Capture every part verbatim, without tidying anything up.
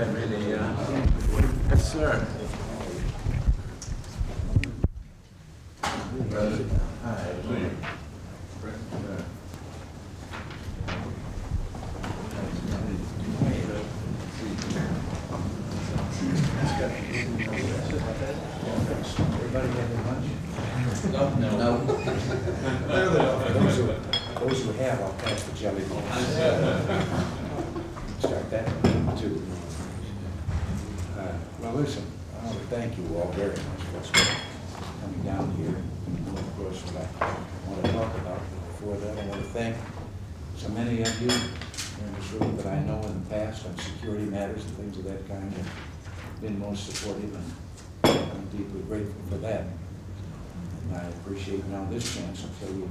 I really, uh, yes, sir. Brother, hi. Everybody having lunch? No, no. No. Those who, those who have, I'll pass the jelly balls. Start that one, too. Uh, well, listen, I want to thank you all very much for coming down here. And of course, what I want to talk about, but before that, I want to thank so many of you in this room that I know in the past on security matters and things of that kind have been most supportive, and I'm deeply grateful for that. And I appreciate now this chance until you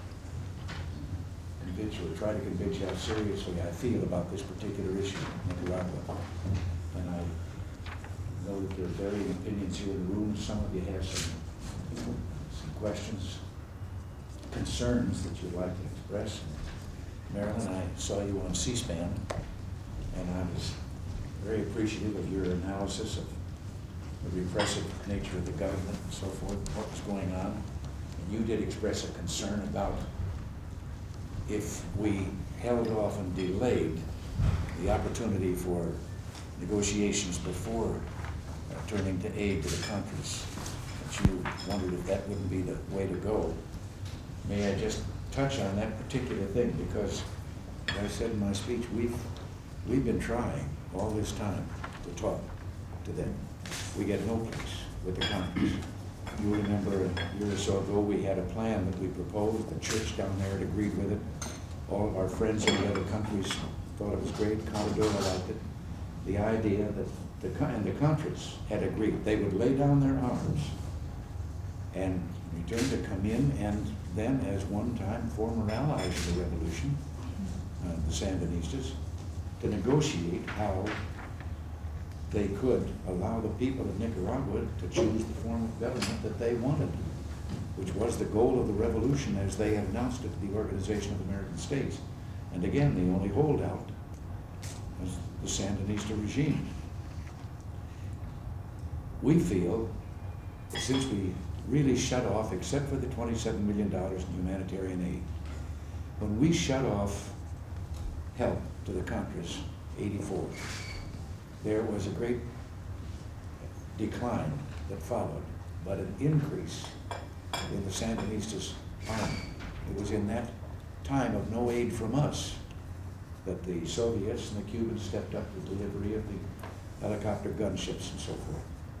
convince you or try to convince you how seriously I feel about this particular issue in Nicaragua. And I know that there are varying opinions here in the room. Some of you have some, some questions, concerns that you'd like to express. Marilyn, I saw you on C SPAN, and I was very appreciative of your analysis of the repressive nature of the government and so forth, what was going on. And you did express a concern about if we held off and delayed the opportunity for negotiations before uh, turning to aid to the countries, that you wondered if that wouldn't be the way to go. May I just touch on that particular thing, because as I said in my speech, we've, we've been trying all this time to talk to them. We get no place with the countries. You remember a year or so ago we had a plan that we proposed. The church down there had agreed with it. All of our friends in the other countries thought it was great. Commodore liked it. The idea that the, and the countries had agreed they would lay down their arms and return to come in, and then as one time former allies of the revolution, uh, the Sandinistas, to negotiate how they could allow the people of Nicaragua to choose the form of government that they wanted, which was the goal of the revolution as they had announced it to the Organization of American States. And again, the only holdout was the Sandinista regime. We feel that since we really shut off, except for the twenty-seven million dollars in humanitarian aid, when we shut off help to the countries, eighty-four, there was a great decline that followed, but an increase in the Sandinistas' army. It was in that time of no aid from us that the Soviets and the Cubans stepped up the delivery of the helicopter gunships and so forth.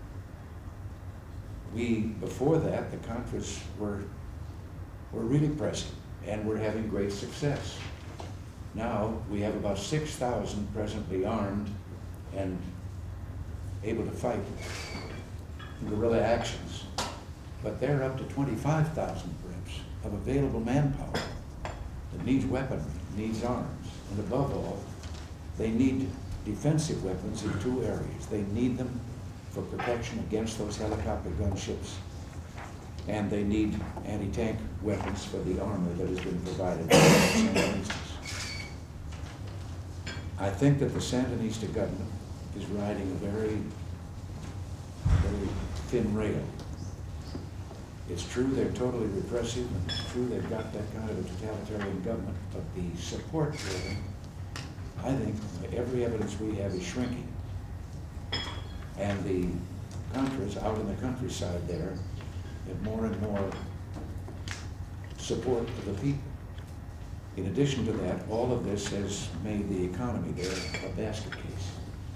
We, before that, the Contras were, were really pressing, and we're having great success. Now, we have about six thousand presently armed and able to fight guerrilla actions, but they're up to twenty-five thousand perhaps of available manpower that needs weaponry, needs arms, and above all, they need defensive weapons in two areas. They need them for protection against those helicopter gunships, and they need anti-tank weapons for the armor that has been provided by the Sandinistas. I think that the Sandinista government is riding a very, very thin rail. It's true they're totally repressive, and it's true they've got that kind of a totalitarian government, but the support for them, I think every evidence we have is shrinking. And the Contras out in the countryside there have more and more support of the people. In addition to that, all of this has made the economy there a basket case.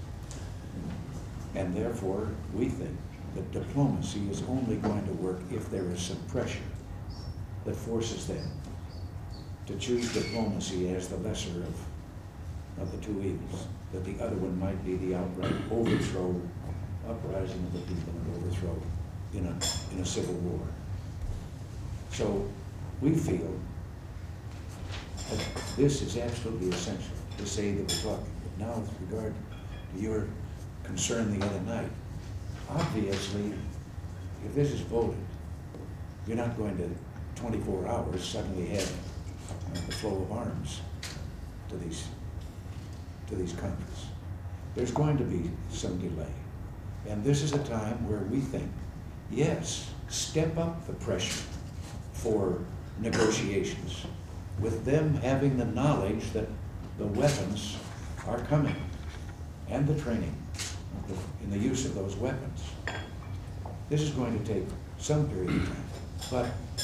And therefore, we think that diplomacy is only going to work if there is some pressure that forces them to choose diplomacy as the lesser of, of the two evils, that the other one might be the outright overthrow, uprising of the people and overthrow in a, in a civil war. So we feel that this is absolutely essential, this aid that we're talking. But now with regard to your concern the other night, obviously, if this is voted, you're not going to twenty-four hours suddenly have uh, the flow of arms to these, to these countries. there's going to be some delay. And this is a time where we think, yes, step up the pressure for negotiations, with them having the knowledge that the weapons are coming and the training in the use of those weapons. This is going to take some period of time, but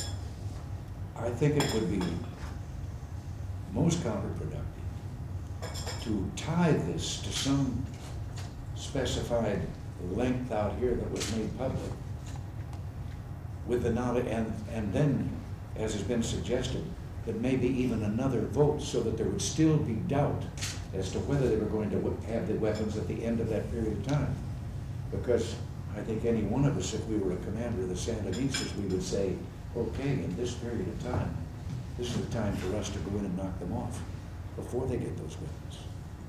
I think it would be most counterproductive to tie this to some specified length out here that was made public with the knowledge, and, and then, as has been suggested, that maybe even another vote so that there would still be doubt as to whether they were going to have the weapons at the end of that period of time. Because I think any one of us, if we were a commander of the Sandinistas, we would say, okay, in this period of time, this is the time for us to go in and knock them off before they get those weapons.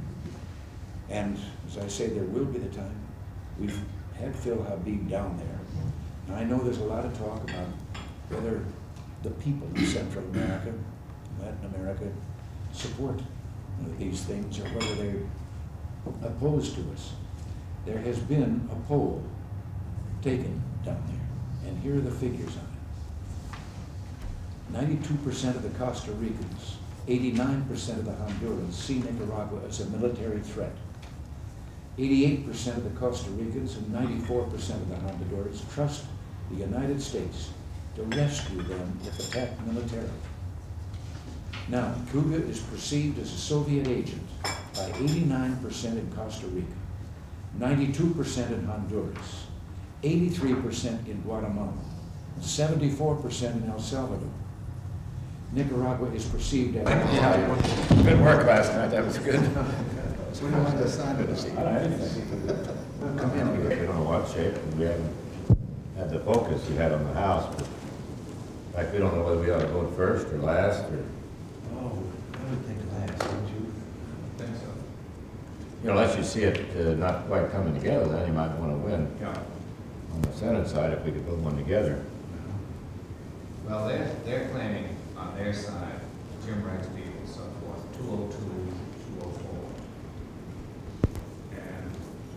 And as I say, there will be the time. We've had Phil Habib down there. And I know there's a lot of talk about whether the people in Central America, Latin America, support these things or whether they're opposed to us. There has been a poll taken down there, and here are the figures on it. ninety-two percent of the Costa Ricans, eighty-nine percent of the Hondurans see Nicaragua as a military threat. eighty-eight percent of the Costa Ricans and ninety-four percent of the Hondurans trust the United States to rescue them if attacked militarily. Now, Cuba is perceived as a Soviet agent by eighty-nine percent in Costa Rica, ninety-two percent in Honduras, eighty-three percent in Guatemala, seventy-four percent in El Salvador. Nicaragua is perceived as... Yeah, good work last night, that was good. So we don't want to sign it. Come in here. We don't know what shape, we haven't had the focus you had on the House. But in fact, we don't know whether we ought to vote first or last, or, Oh, I would think last, don't you? I think so. you know, unless you see it uh, not quite coming together, then you might want to win. Yeah. On the Senate side, if we could put one together. Well, they're, they're claiming on their side, Jim Wright's people, so forth, two oh two, two oh four. And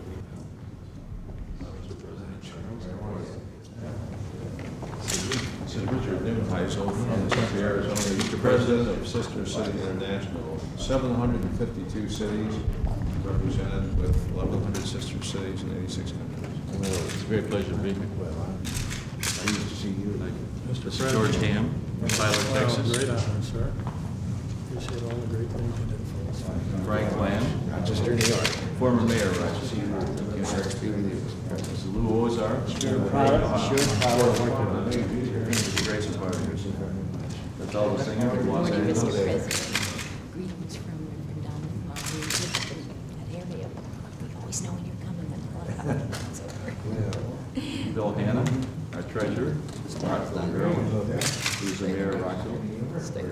This is Richard Nimheisel from Tempe, Arizona. Mister President of Sister City International. seven hundred fifty-two cities represented with eleven hundred sister cities in eighty-six countries. It's a great pleasure to be here. Well, I'm pleased to see you. Thank you. This is George Ham from Tyler, Texas. Great honor, sir. Appreciate all the great things you did for us. Frank Lamb, Rochester, New York. former mayor of Rochester. This is Lou Ozark. Sure, proud, sure, proud. Grace and partners. That's all the singer from Los Morning, Mister Angeles. President. Greetings from Reverend Donald Marie. We lived in that area. We always know when you're coming when a lot of holidays over. Bill Hanna, our treasurer. Martha Girl, who's the mayor of Rockville. Thank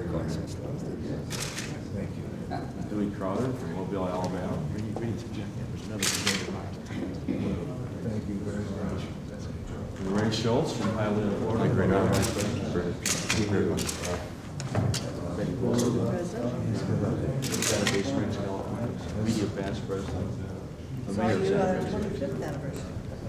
you. Dewey Crowder from Mobile, Alabama. Thank you very much. Ray Schultz from Hialeah, Florida. Great honor. Betty Wilson, Santa Fe Springs, California. Media past president. The Saw mayor of you Santa uh, Fe. twenty-fifth anniversary.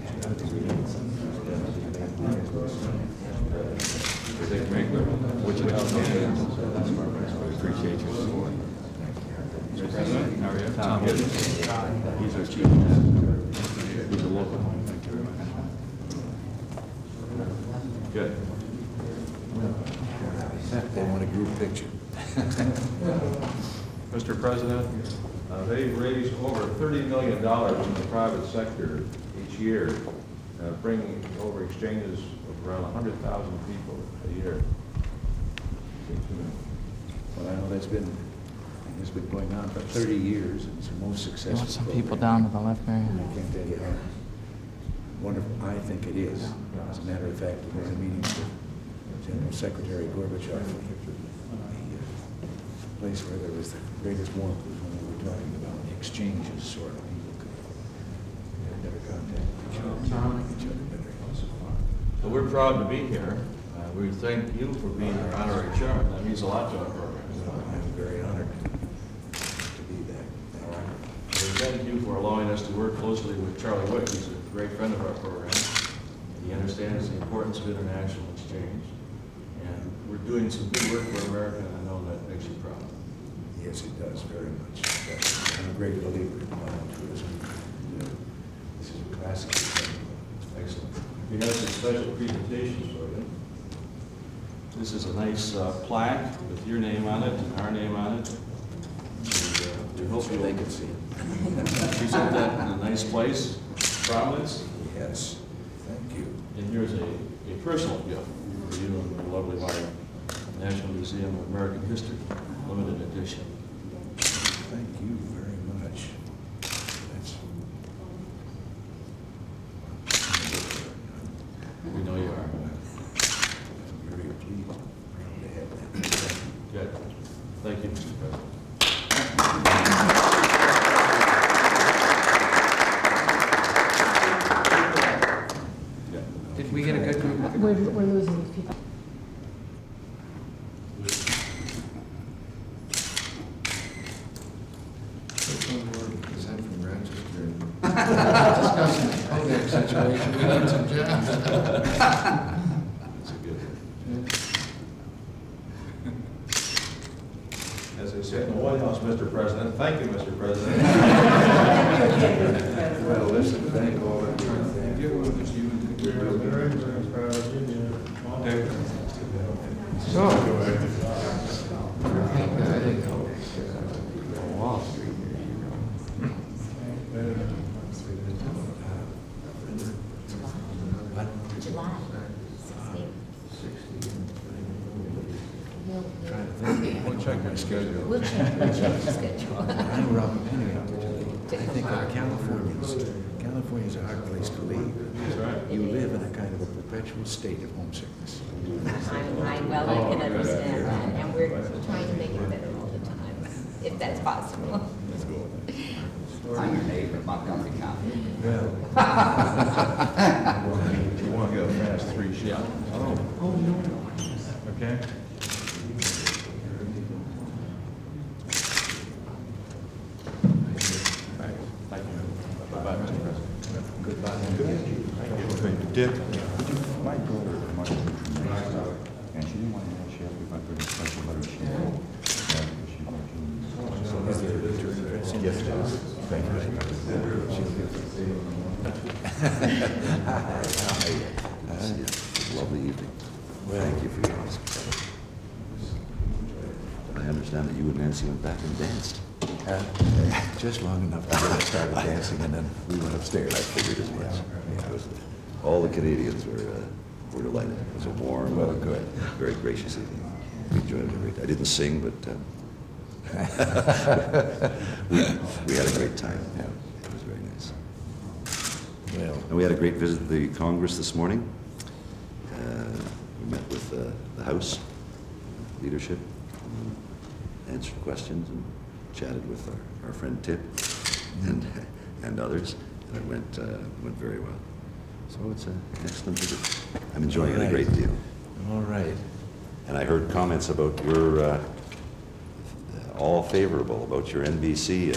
Dick Winkler, Wichita, Kansas. We appreciate your support. Mister President, how are you? Tom Gibbons. He's our chief. He's a local. Thank you very much. Good. They want a group picture. Mister President, uh, they raise over thirty million dollars in the private sector each year, uh, bringing over exchanges of around one hundred thousand people a year. Well, I know that's been, it's been going on for thirty years, and it's the most successful. You want some people program. down to the left, Mary? I can't tell you how wonderful I think it is. As a matter of fact, it was a meeting with General Secretary Gorbachev. The uh, place where there was the greatest warmth was when we were talking about exchanges, sort of. People could have better contact with each other, like each other better. So we're proud to be here. Uh, we thank you for being our honorary chairman. That means a lot to our program. I'm very honored to be that. Thank you. We thank you for allowing us to work closely with Charlie Wick. He's a great friend of our program. He understands the importance of international exchange. And we're doing some good work for America, and I know that makes you proud. Yes, it does, very much. I'm a great believer in modern tourism. You know, this is a classic example. Excellent. We have some special presentations for you. This is a nice uh, plaque with your name on it and our name on it. And, uh, we hope So you'll they can see it. present that in a nice place, prominence. Yes, thank you. And here's a, a personal gift for you and the lovely wife, National Museum of American History, limited edition. Thank you very much. That's, We know you are. I'm very pleased, proud to have that. Good. Thank you, Mister President. Did we get a good group? We're, we're losing these people. Is that from Rochester? Discussing the Kodak situation, we need some jobs. That's a good one. As I said in the White House, Mister President, thank you, Mister President. Well, listen, thank all of you. Thank you. We're very, very proud of you. So. Wall Street. July sixteenth. We'll, We'll check my schedule. we'll check, we'll check the schedule. I know Robert Penny out there today. I think uh, Californians, California's a hard place to leave. That's right. You live in a kind of a perpetual state of homesickness. I, I, well, I can understand that, and we're trying to make it better all the time, if that's possible. I'm your neighbor, Montgomery County. Well, You want to get a fast three shot? Oh. Okay. Thank you. Bye-bye, Mister President. goodbye. Dick, my daughter, my and she didn't want to have, she asked me if I put a special letter. She Is there a return address? Yes, it is. Thank you. Lovely evening. Well, Thank you for your hospitality. I understand that you and Nancy went back and danced. Uh, just long enough to get started dancing, and then we went upstairs. I figured as much. Yeah. It was- All the Canadians were, uh, were delighted. It was a warm, Well, good. very gracious evening. We enjoyed it. Great. I didn't sing, but um, we, we had a great time. Yeah. It was very nice. Well, And we had a great visit to the Congress this morning. Uh, we met with uh, the House leadership, um, answered questions, and chatted with our, our friend Tip and and others. And it went uh, went very well. So it's an excellent visit. I'm enjoying it a great deal. all right. And I heard comments about your uh, all favorable about your N B C. Uh,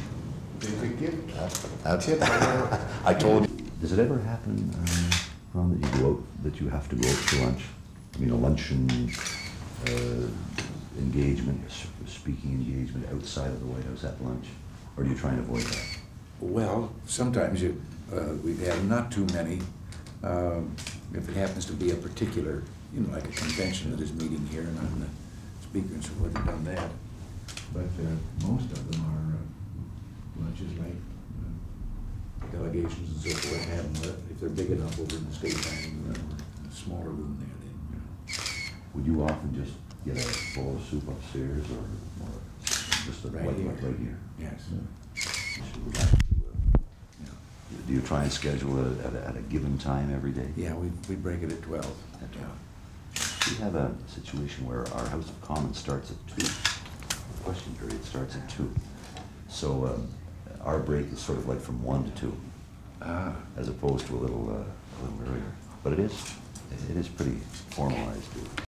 That's it. I told you. Does it ever happen, uh, Ron, that you go out, that you have to go out for lunch? I mean, a luncheon uh, engagement, a s- speaking engagement outside of the White House at lunch? Or do you try and avoid that? Well, sometimes you, uh, we've had not too many. Um, if it happens to be a particular, you know, like a convention that is meeting here, and I'm the speaker and so forth, I've done that. But uh, most of them are uh, lunches like uh, delegations and so forth, have them, uh, if they're big enough over in the state dining room, or a smaller room there, then, you know. Would you often just get a bowl of soup upstairs, or, or just a Right like, here. like right here? Yes. You should have to, uh, Yeah. Do you try and schedule it at a, at a given time every day? Yeah, we, we break it at twelve. At twelve. We have a situation where our House of Commons starts at two. The question period starts at two. So um, our break is sort of like from one to two, Ah, as opposed to a little, uh, a little earlier. But it is, it is pretty formalized.